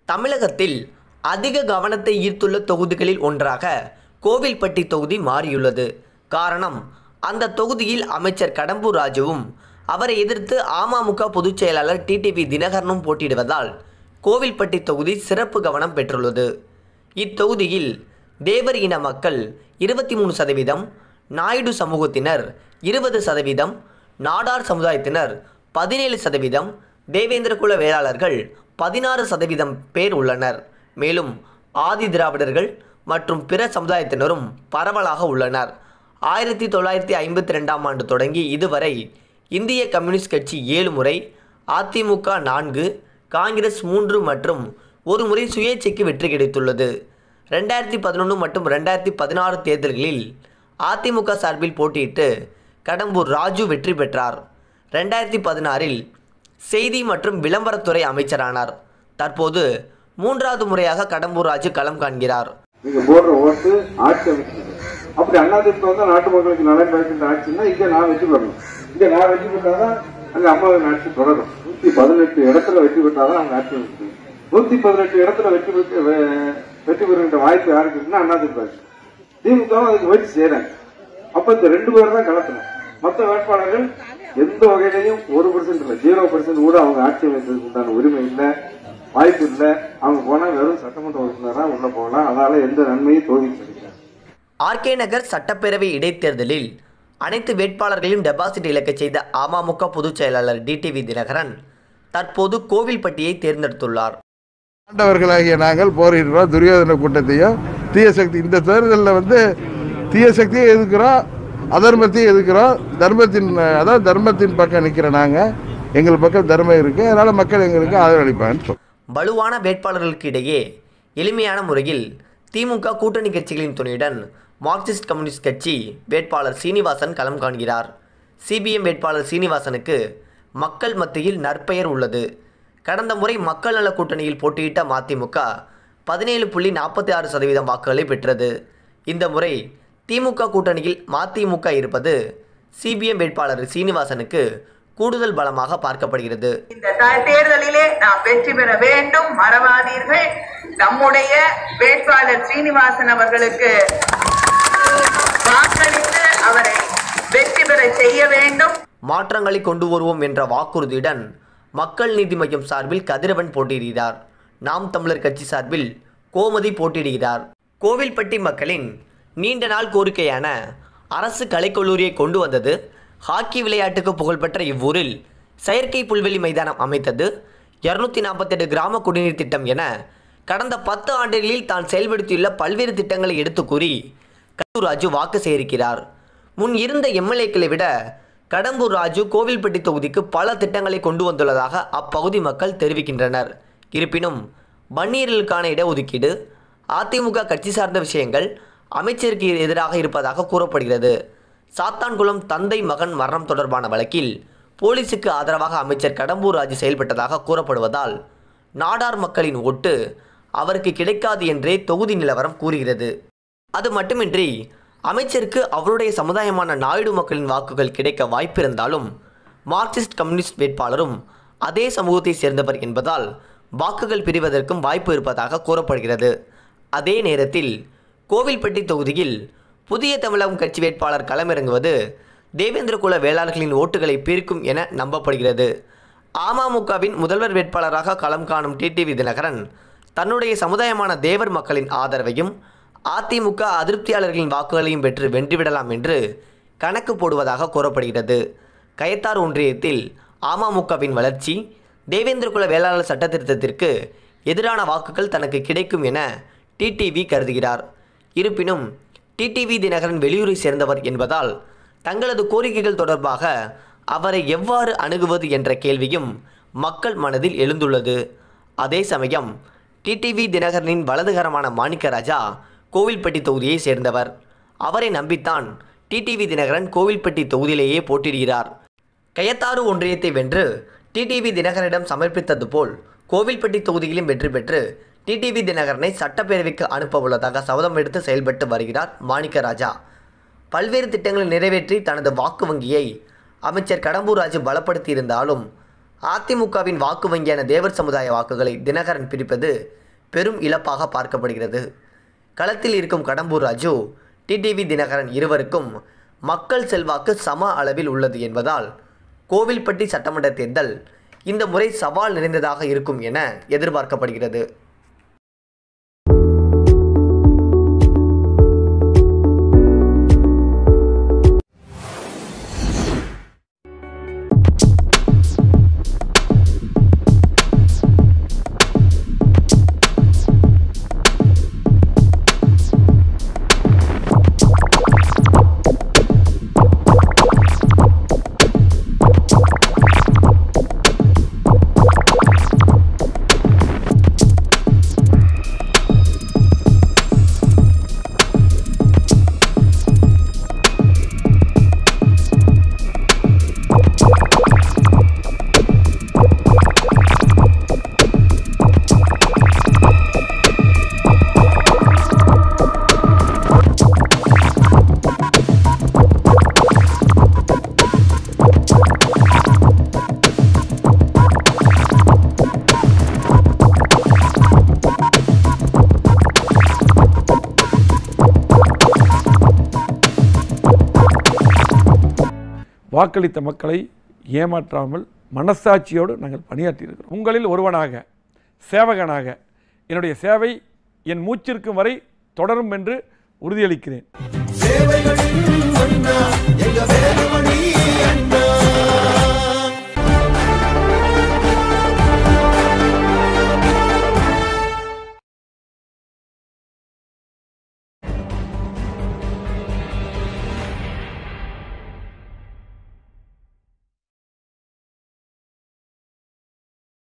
தமிழகத்தில் அதிக கவனத்தை ஈர்த்துள்ள தொகுதிகளில் ஒன்றாக கோவில்பட்டி தொகுதி மாறியுள்ளது. காரணம், அந்த தொகுதியில் அமைச்சர் கடம்பூர் ராஜுவும் அவரை எதிர்த்து அமமுக பொதுச் செயலாளர் டிடிவி தினகரனும் போட்டியிடுவதால் கோவில்பட்டி தொகுதி சிறப்பு கவனம் பெற்றுள்ளது. இத்தொகுதியில் தேவர் இன மக்கள் 23%, நாயுடு சமூகத்தினர் 20%, நாடார் சமுதாயத்தினர் 17%, தேவேந்திரகுல வேளாளர்கள் 16% பேர் உள்ளனர். மேலும் ஆதி திராவிடர்கள் மற்றும் பிற சமுதாயத்தினரும் பரவலாக உள்ளனர். 1952ஆம் ஆண்டு தொடங்கி இதுவரை இந்திய கம்யூனிஸ்ட் கட்சி 7 முறை, அதிமுக 4, காங்கிரஸ் 3 மற்றும் ஒரு முறை சுயேட்சைக்கு வெற்றி கிடைத்துள்ளது. 2011 மற்றும் 2016 தேர்தல்களில் அதிமுக சார்பில் போட்டியிட்டு கடம்பூர் ராஜு வெற்றி பெற்றார். 2016இல் செய்தி மற்றும் விளம்பரத்துறை அமைச்சரானார். தற்போது 3வது முறையாக கடம்பூர் ராஜு களம் காண்கிறார். நீங்க போடுற ஓட்டு ஆட்சி அமைச்சது. அப்படி அதிமுக வந்து நாட்டு மக்களுக்கு நலன் பயக்கின்ற ஆட்சின்னா இங்க நான் வெற்றி பெறணும். இங்க நான் வெற்றி பெற்றாதான் அங்க அம்மாவின் ஆட்சி தொடரும். 118 இடத்துல வெற்றி பெற்றாதான் அவங்க ஆட்சி அமைச்சது. 118 இடத்துல வெற்றி பெறுகின்ற வாய்ப்பு யாருக்கு இருக்குன்னா அதிமுக. திமுக அதுக்கு முயற்சி செய்யறாங்க. அப்ப இந்த 2 பேர் தான் களத்தணும். மற்ற வேட்பாளர்கள் எந்த வகையிலையும் 1% இல்லை, 0% கூட அவங்க ஆட்சி அமைப்பதற்கு உண்டான உரிமை இல்லை, வாய்ப்பு இல்லை. அவங்க போனா வெறும் சட்டமன்ற உறுப்பினரா உள்ள போகலாம். அதனால எந்த நன்மையும் தோல்விக்கு கிடைக்காது. ஆர்கே நகர் சட்டப்பேரவை இடைத்தேர்தலில் அனைத்து வேட்பாளர்களையும் டெபாசிட் இழக்க செய்த அமமுக பொதுச் செயலாளர் டிடிவி தினகரன் தற்போது கோவில்பட்டியை தேர்ந்தெடுத்துள்ளார். ஆண்டவர்களாகிய நாங்கள் போரிடுறோம் துரியோதன கூட்டத்தையும் தீய சக்தி. இந்த தேர்தலில் வந்து தீய சக்தியை எதிர்க்கிறோம், அதர்மத்தையும் எதிர்க்கிறோம். தர்மத்தின் பக்கம் நிற்கிற நாங்கள், எங்கள் பக்கம் தர்மம் இருக்குது. அதனால் மக்கள் எங்களுக்கு ஆதரவளிப்பாங்க. வலுவான வேட்பாளர்களுக்கு இடையே எளிமையான முறையில் திமுக கூட்டணி கட்சிகளின் துணையுடன் மார்க்சிஸ்ட் கம்யூனிஸ்ட் கட்சி வேட்பாளர் சீனிவாசன் களம் காண்கிறார். சிபிஎம் வேட்பாளர் சீனிவாசனுக்கு மக்கள் மத்தியில் நற்பெயர் உள்ளது. கடந்த முறை மக்கள் நல கூட்டணியில் போட்டியிட்ட மதிமுக 17.46% வாக்குகளை பெற்றது. இந்த முறை திமுக கூட்டணியில் மதிமுக இருப்பது சிபிஎம் வேட்பாளர் சீனிவாசனுக்கு கூடுதல் பலமாக பார்க்கப்படுகிறது. இந்த தேர்தலிலே நாம் வெற்றி பெற வேண்டும், மறவாதீர்கள். நம்முடைய வேட்பாளர் சீனிவாசன் அவர்களுக்கு வாக்களித்து அவரை வெற்றி பெற செய்ய வேண்டும். மாற்றங்களை கொண்டு வருவோம் என்ற வாக்குறுதியுடன் மக்கள் நீதி மய்யம் சார்பில் கதிரவன் போட்டியிடுகிறார். நாம் தமிழர் கட்சி சார்பில் கோமதி போட்டியிடுகிறார். கோவில்பட்டி மக்களின் நீண்ட நாள் கோரிக்கையான அரசு கலைக்கல்லூரியை கொண்டு வந்தது, ஹாக்கி விளையாட்டுக்கு புகழ்பெற்ற இவ்வூரில் செயற்கை புல்வெளி மைதானம் அமைத்தது, 248 கிராம குடிநீர் திட்டம் என கடந்த 10 ஆண்டுகளில் தான் செயல்படுத்தியுள்ள பல்வேறு திட்டங்களை எடுத்து கூறி கடம்பூர் ராஜு வாக்கு சேகரிக்கிறார். முன் இருந்த எம்எல்ஏக்களை விட கடம்பூர் ராஜு கோவில்பட்டி தொகுதிக்கு பல திட்டங்களை கொண்டு வந்துள்ளதாக அப்பகுதி மக்கள் தெரிவிக்கின்றனர். இருப்பினும் வன்னியர்களுக்கான இடஒதுக்கீடு, அதிமுக கட்சி சார்ந்த விஷயங்கள் அமைச்சருக்கு எதிராக இருப்பதாக கூறப்படுகிறது. சாத்தான்குளம் தந்தை மகன் மரணம் தொடர்பான வழக்கில் போலீசுக்கு ஆதரவாக அமைச்சர் கடம்பூர் ராஜு செயல்பட்டதாக கூறப்படுவதால் நாடார் மக்களின் ஓட்டு அவருக்கு கிடைக்காது என்றே தொகுதி நிலவரம் கூறுகிறது. அது மட்டுமின்றி அமைச்சருக்கு அவருடைய சமுதாயமான நாயுடு மக்களின் வாக்குகள் கிடைக்க வாய்ப்பிருந்தாலும் மார்க்சிஸ்ட் கம்யூனிஸ்ட் வேட்பாளரும் அதே சமூகத்தை சேர்ந்தவர் என்பதால் வாக்குகள் பிரிவதற்கும் வாய்ப்பு இருப்பதாக கூறப்படுகிறது. அதே நேரத்தில் கோவில்பட்டி தொகுதியில் புதிய தமிழகம் கட்சி வேட்பாளர் களமிறங்குவது தேவேந்திரகுல வேளாளர்களின் ஓட்டுகளை பிரிக்கும் என நம்பப்படுகிறது. அமமுகவின் முதல்வர் வேட்பாளராக களம் காணும் டிடிவி தினகரன் தன்னுடைய சமுதாயமான தேவர் மக்களின் ஆதரவையும் அதிமுக அதிருப்தியாளர்களின் வாக்குகளையும் பெற்று வென்றுவிடலாம் என்று கணக்கு போடுவதாக கூறப்படுகிறது. கயத்தார் ஒன்றியத்தில் அமமுகவின் வளர்ச்சி, தேவேந்திரகுல வேளாளர் சட்டத்திருத்தத்திற்கு எதிரான வாக்குகள் தனக்கு கிடைக்கும் என டிடிவி கருதுகிறார். இருப்பினும் டிடிவி தினகரன் வெளியூரை சேர்ந்தவர் என்பதால் தங்களது கோரிக்கைகள் தொடர்பாக அவரை எவ்வாறு அணுகுவது என்ற கேள்வியும் மக்கள் மனதில் எழுந்துள்ளது. அதே சமயம் டிடிவி தினகரனின் வலதுகரமான மாணிக்கராஜா கோவில்பட்டி தொகுதியை சேர்ந்தவர். அவரை நம்பித்தான் டிடிவி தினகரன் கோவில்பட்டி தொகுதியிலேயே போட்டியிடுகிறார். கயத்தாறு ஒன்றியத்தை வென்று டிடிவி தினகரனிடம் சமர்ப்பித்தது போல் கோவில்பட்டி தொகுதியிலும் வெற்றி பெற்று டிடிவி தினகரனை சட்டப்பேரவைக்கு அனுப்ப உள்ளதாக சபதம் எடுத்து செயல்பட்டு வருகிறார் மாணிக்கராஜா. பல்வேறு திட்டங்களை நிறைவேற்றி தனது வாக்கு வங்கியை அமைச்சர் கடம்பூர் ராஜு பலப்படுத்தி இருந்தாலும் அதிமுகவின் வாக்கு வங்கியான தேவர் சமுதாய வாக்குகளை தினகரன் பிரிப்பது பெரும் இழப்பாக பார்க்கப்படுகிறது. களத்தில் இருக்கும் கடம்பூர் ராஜு, டிடிவி தினகரன் இருவருக்கும் மக்கள் செல்வாக்கு சம அளவில் உள்ளது என்பதால் கோவில்பட்டி சட்டமன்ற தேர்தல் இந்த முறை சவால் நிறைந்ததாக இருக்கும் என எதிர்பார்க்கப்படுகிறது. வாக்களித்த மக்களை ஏமாற்றாமல் மனசாட்சியோடு நாங்கள் பணியாற்றியிருக்கிறோம். உங்களில் ஒருவனாக, சேவகனாக என்னுடைய சேவை என் மூச்சிற்கும் வரை தொடரும் என்று உறுதியளிக்கிறேன்.